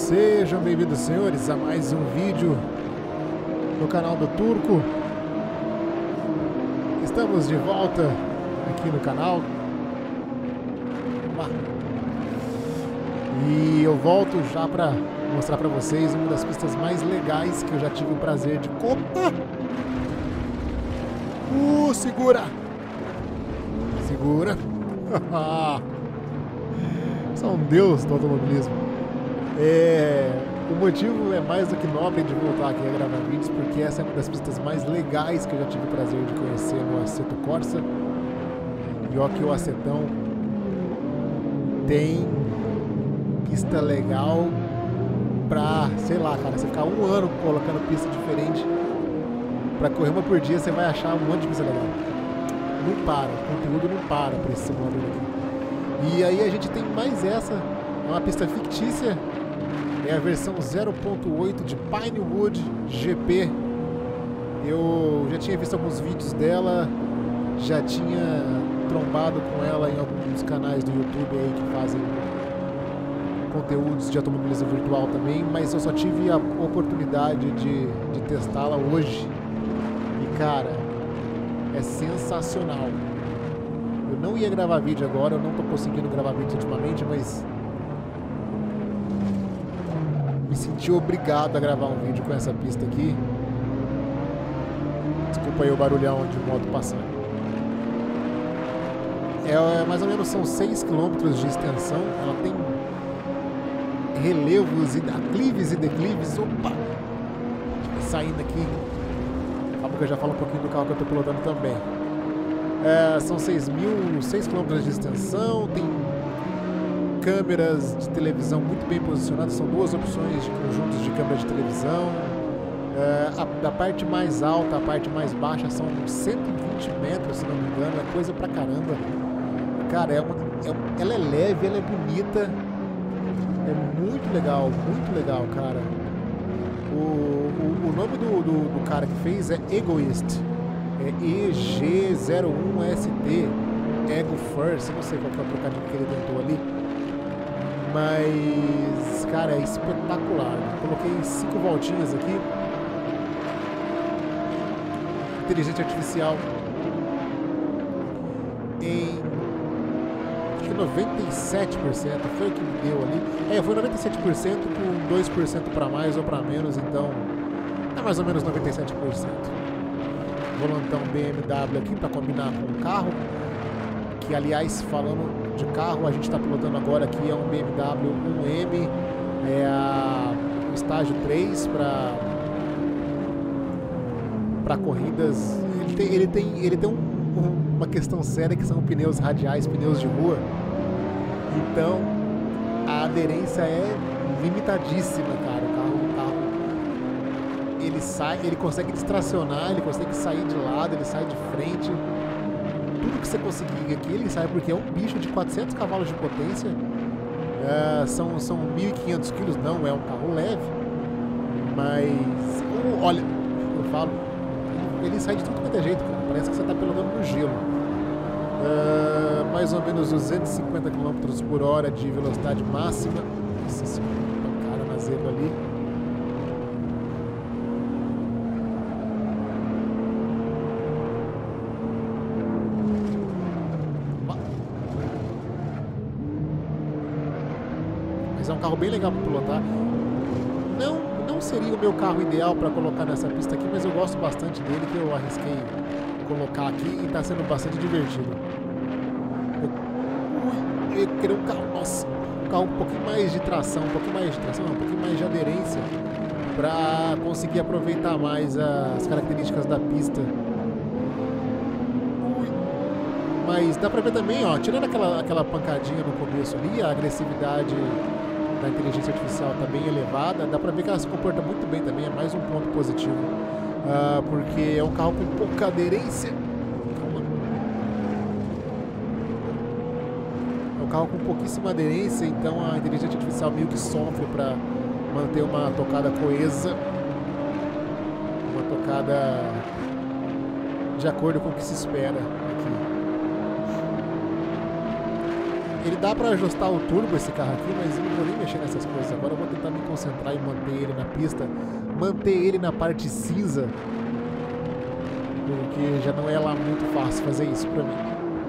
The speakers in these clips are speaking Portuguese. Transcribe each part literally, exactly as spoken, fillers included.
Sejam bem-vindos, senhores, a mais um vídeo no canal do Turco. Estamos de volta aqui no canal. E eu volto já para mostrar para vocês uma das pistas mais legais que eu já tive o prazer de... Opa! Uh, segura! Segura! Sou um deus do automobilismo. É, o motivo é mais do que nobre de voltar aqui a gravar vídeos, porque essa é uma das pistas mais legais que eu já tive o prazer de conhecer no Assetto Corsa. E ó que o Assetão tem pista legal pra, sei lá, cara, você ficar um ano colocando pista diferente pra correr uma por dia, você vai achar um monte de pista legal. Não para, o conteúdo não para pra esse simulador aqui. E aí a gente tem mais essa, uma pista fictícia. É a versão zero ponto oito de Pinewood G P. Eu já tinha visto alguns vídeos dela, já tinha trombado com ela em alguns canais do YouTube aí que fazem conteúdos de automobilismo virtual também, mas eu só tive a oportunidade de, de testá-la hoje. E cara, é sensacional. Eu não ia gravar vídeo agora, eu não tô conseguindo gravar vídeos ultimamente, mas me senti obrigado a gravar um vídeo com essa pista aqui. Desculpa aí o barulhão de moto passando. É, mais ou menos são seis quilômetros de extensão. Ela tem relevos e aclives e declives. Opa! Saindo aqui. Calma que eu já falo um pouquinho do carro que eu estou pilotando também. É, são seis quilômetros de extensão. Tem câmeras de televisão muito bem posicionadas, são duas opções de conjuntos de câmera de televisão. É, a, da parte mais alta à parte mais baixa são cento e vinte metros, se não me engano, é coisa pra caramba. Cara, é uma, é, ela é leve, ela é bonita, é muito legal, muito legal, cara. O, o, o nome do, do, do cara que fez é Egoist, é E G zero um S T, Ego First, eu não sei qual que é o trocadilho que ele tentou ali. Mas, cara, é espetacular. Coloquei cinco voltinhas aqui. Inteligência artificial em acho que noventa e sete por cento foi o que me deu ali. É, foi noventa e sete por cento com dois por cento para mais ou para menos, então é mais ou menos noventa e sete por cento. Volantão B M W aqui para combinar com o carro. Que, aliás, falando de carro, a gente está pilotando agora aqui é um B M W um M, é a, o estágio três para para corridas. Ele tem, ele tem, ele tem um, um, uma questão séria que são pneus radiais, pneus de rua. Então a aderência é limitadíssima, cara. O carro, o carro ele sai, ele consegue distracionar, ele consegue sair de lado, ele sai de frente. Tudo que você conseguir aqui, ele sai, porque é um bicho de quatrocentos cavalos de potência. É, são, são mil e quinhentos quilos, não é um carro leve. Mas, oh, olha, eu falo, ele sai de tudo quanto é jeito, cara. Parece que você está pilotando no gelo. É, mais ou menos duzentos e cinquenta quilômetros por hora de velocidade máxima. Nossa senhora, pancada na zebra ali. É um carro bem legal para pilotar. Não, não seria o meu carro ideal para colocar nessa pista aqui, mas eu gosto bastante dele, que eu arrisquei colocar aqui e está sendo bastante divertido. Eu, eu queria um carro, nossa, um carro um pouquinho mais de tração, um pouquinho mais de tração, um pouquinho mais de aderência, para conseguir aproveitar mais as características da pista. Mas dá para ver também, ó, tirando aquela, aquela pancadinha no começo ali, a agressividade da inteligência artificial está bem elevada, dá pra ver que ela se comporta muito bem também, é mais um ponto positivo, uh, porque é um carro com pouca aderência. Calma. É um carro com pouquíssima aderência, então a inteligência artificial meio que sofre para manter uma tocada coesa, uma tocada de acordo com o que se espera aqui. Ele dá pra ajustar o turbo, esse carro aqui, mas eu não vou nem mexer nessas coisas agora. Eu vou tentar me concentrar e manter ele na pista, manter ele na parte cinza, porque já não é lá muito fácil fazer isso pra mim.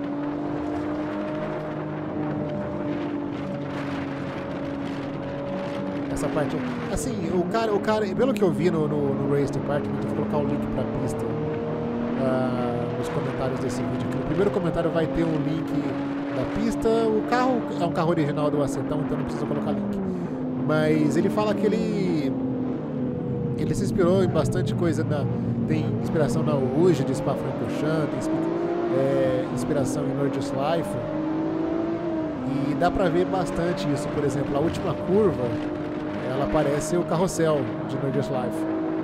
Essa parte, assim, o cara, o cara, pelo que eu vi no, no, no Race Department, eu vou colocar o link pra pista uh, nos comentários desse vídeo aqui. No primeiro comentário vai ter um link da pista. O carro é um carro original do Acetão, então não precisa colocar link. Mas ele fala que ele ele se inspirou em bastante coisa, na, tem inspiração na Rouge de Spa-Francorchamps, tem é, inspiração em Nordic Life, e dá pra ver bastante isso. Por exemplo, a última curva, ela parece o carrossel de Nordic Life.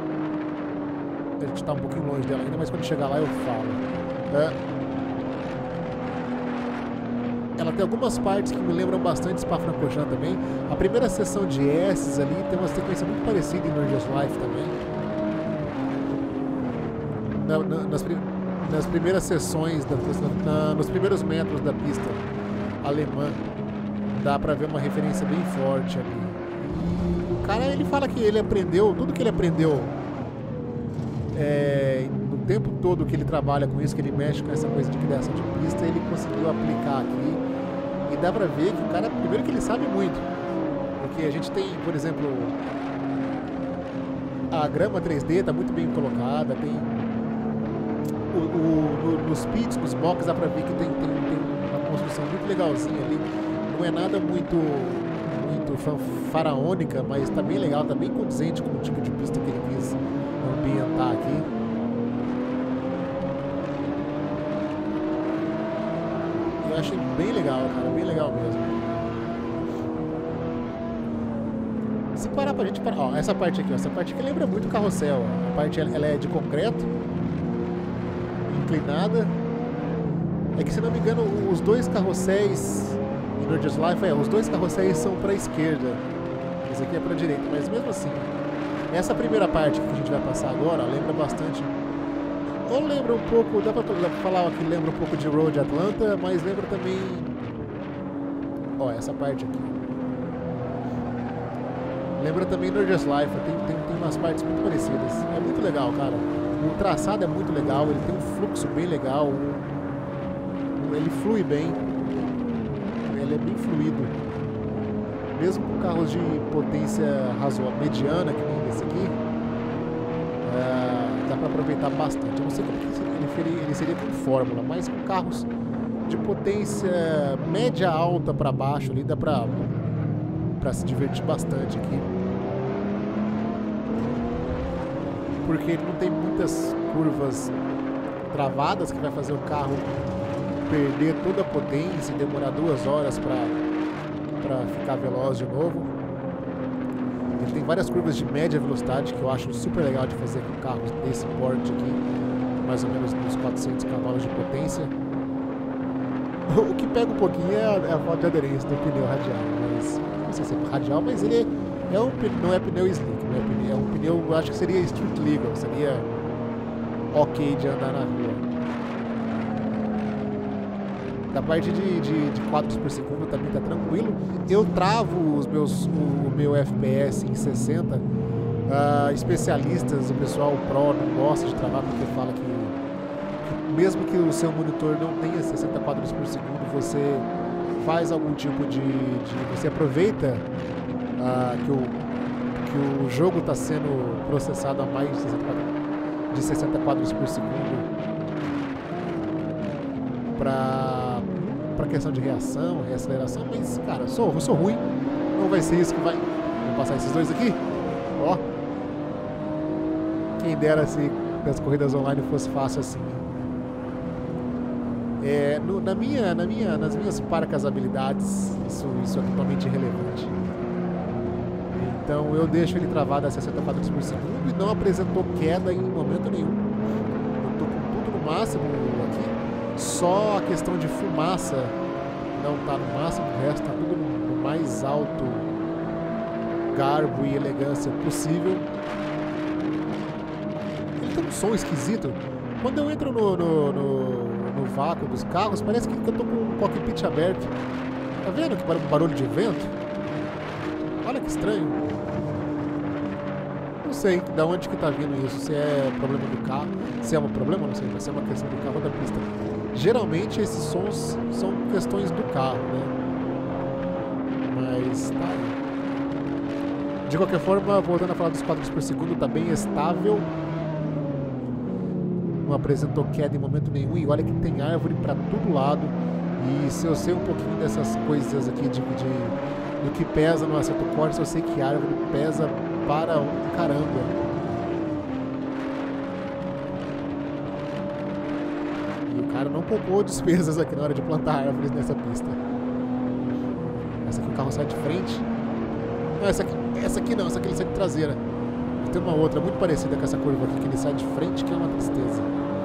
A gente tá um pouquinho longe dela ainda, mas quando chegar lá eu falo. É, ela tem algumas partes que me lembram bastante Spa-Francorchamps também. A primeira seção de S's ali tem uma sequência muito parecida em Nordic Life também. Na, na, nas, nas primeiras sessões, da, na, nos primeiros metros da pista alemã, dá pra ver uma referência bem forte ali. O cara, ele fala que ele aprendeu, tudo que ele aprendeu é, no tempo todo que ele trabalha com isso, que ele mexe com essa coisa de criação de pista, ele conseguiu aplicar aqui. E dá pra ver que o cara, primeiro que ele sabe muito, porque a gente tem, por exemplo, a grama três D tá muito bem colocada, tem o, o, no, nos pits, nos boxes, dá pra ver que tem, tem, tem uma construção muito legalzinha ali, não é nada muito, muito faraônica, mas tá bem legal, tá bem condizente com o tipo de pista que ele quis ambientar aqui. Eu achei bem legal, cara, bem legal mesmo. Se parar pra gente parar, ó, essa parte aqui, ó, essa parte aqui lembra muito o carrossel, ó. A parte ela é de concreto, inclinada. É que, se não me engano, os dois carrosséis em Nordic Life, é, os dois carrosséis são pra esquerda, esse aqui é pra direita, mas mesmo assim, essa primeira parte que a gente vai passar agora lembra bastante. Ou lembra um pouco, dá pra falar que lembra um pouco de Road Atlanta, mas lembra também, ó, essa parte aqui. Lembra também Nordic Life, tem, tem, tem umas partes muito parecidas. É muito legal, cara. O traçado é muito legal, ele tem um fluxo bem legal, ele flui bem, ele é bem fluido. Mesmo com carros de potência razoável, mediana, que nem esse aqui, uh, dá para aproveitar bastante. Eu não sei como que ele seria, ele seria com fórmula, mas com carros de potência média alta para baixo ali dá para para se divertir bastante aqui, porque ele não tem muitas curvas travadas que vai fazer o carro perder toda a potência e demorar duas horas para para ficar veloz de novo. Ele tem várias curvas de média velocidade que eu acho super legal de fazer com carros desse porte aqui, mais ou menos uns quatrocentos cavalos de potência. O que pega um pouquinho é a, é a falta de aderência do pneu radial, mas não sei se é radial, mas ele é um, não é pneu slick, não é, pneu, é um pneu, eu acho que seria street legal, seria ok de andar na rua. Da parte de, de, de quadros por segundo também tá tranquilo. Eu travo os meus, o, o meu F P S em sessenta. Uh, especialistas, o pessoal pro não gosta de travar porque fala que, que mesmo que o seu monitor não tenha sessenta quadros por segundo, você faz algum tipo de... de você aproveita uh, que, o, que o jogo está sendo processado a mais de sessenta, de sessenta quadros por segundo para para questão de reação, reaceleração, mas, cara, eu sou, eu sou ruim, não vai ser isso que vai... Vou passar esses dois aqui, ó. Quem dera se as corridas online fosse fácil assim. É, no, na minha, na minha, nas minhas parcas habilidades, isso, isso é totalmente irrelevante. Então eu deixo ele travado a sessenta quadros por segundo e não apresentou queda em momento nenhum. Eu tô com tudo no máximo aqui. Só a questão de fumaça não está no máximo, o resto está tudo no mais alto garbo e elegância possível. Ele tem um som esquisito. Quando eu entro no, no, no, no vácuo dos carros, parece que eu estou com o cockpit aberto. Tá vendo que barulho de vento? Olha que estranho. Não sei da onde que tá vindo isso. Se é problema do carro, se é um problema, não sei, mas se é uma questão do carro ou da pista. Geralmente esses sons são questões do carro, né? Mas tá aí. De qualquer forma, voltando a falar dos quadros por segundo, tá bem estável. Não apresentou queda em momento nenhum. E olha que tem árvore pra todo lado. E se eu sei um pouquinho dessas coisas aqui de, de do que pesa no Assetto Corsa, eu sei que a árvore pesa para um caramba. E o cara não poupou despesas aqui na hora de plantar árvores nessa pista. Essa aqui o carro sai de frente. Não, essa aqui, essa aqui não, essa aqui ele sai de traseira. Tem uma outra muito parecida com essa curva aqui que ele sai de frente, que é uma tristeza.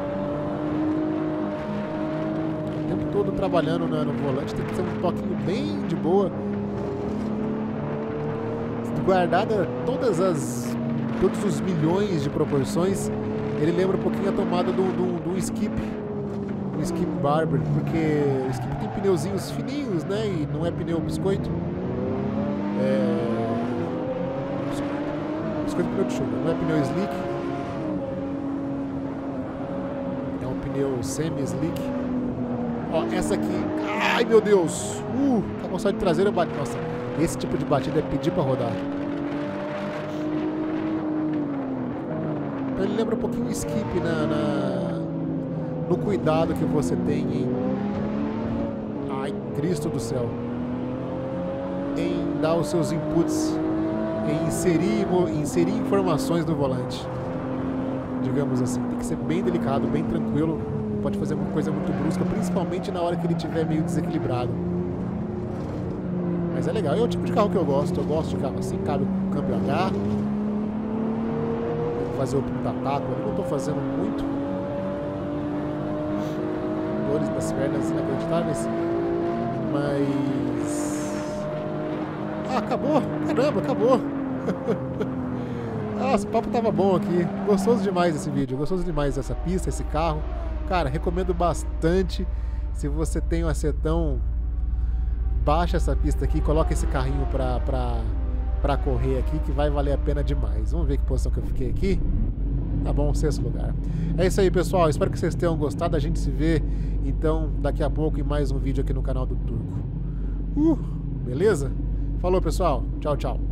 O tempo todo trabalhando no, no volante, tem que ser um toquinho bem de boa. Guardada todas as todos os milhões de proporções, ele lembra um pouquinho a tomada do, do, do Skip, do Skip Barber, porque o Skip tem pneuzinhos fininhos, né, e não é pneu biscoito. É... Biscoito pneu de chuva, não é pneu slick, é um pneu semi-slick. Ó, essa aqui, ai meu Deus, uh, tá com só de traseira, bate, nossa. Esse tipo de batida é pedir pra rodar. Ele lembra um pouquinho o Skip na, na, no cuidado que você tem em... Ai, Cristo do céu. Em dar os seus inputs, em inserir, inserir informações no volante. Digamos assim. Tem que ser bem delicado, bem tranquilo. Não pode fazer uma coisa muito brusca, principalmente na hora que ele estiver meio desequilibrado. Mas é legal, é o tipo de carro que eu gosto. Eu gosto de carro assim, cabe o câmbio H. Vou fazer o punta-taco, eu não estou fazendo muito. Dores das pernas inacreditáveis. Mas... Ah, acabou! Caramba, acabou! Ah, esse papo tava bom aqui. Gostoso demais esse vídeo, gostoso demais essa pista, esse carro. Cara, recomendo bastante. Se você tem um Assettão, baixa essa pista aqui, coloca esse carrinho pra, pra, pra correr aqui, que vai valer a pena demais. Vamos ver que posição que eu fiquei aqui. Tá bom, sexto lugar. É isso aí, pessoal. Espero que vocês tenham gostado. A gente se vê, então, daqui a pouco em mais um vídeo aqui no canal do Turco. Uh, beleza? Falou, pessoal. Tchau, tchau.